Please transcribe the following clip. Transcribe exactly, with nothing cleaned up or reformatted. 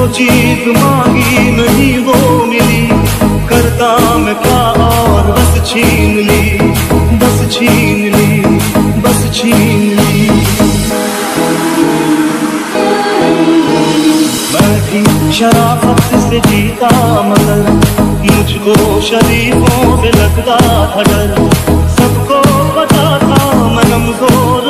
चीज मांगी नहीं वो मिली, करता मैं क्या और बस छीन ली, बस छीन ली, बस छीन ली। मैं भी शराफत से जीता मगर मुझको शरीफों से लगता था डर, सबको पता था मैं कमजोर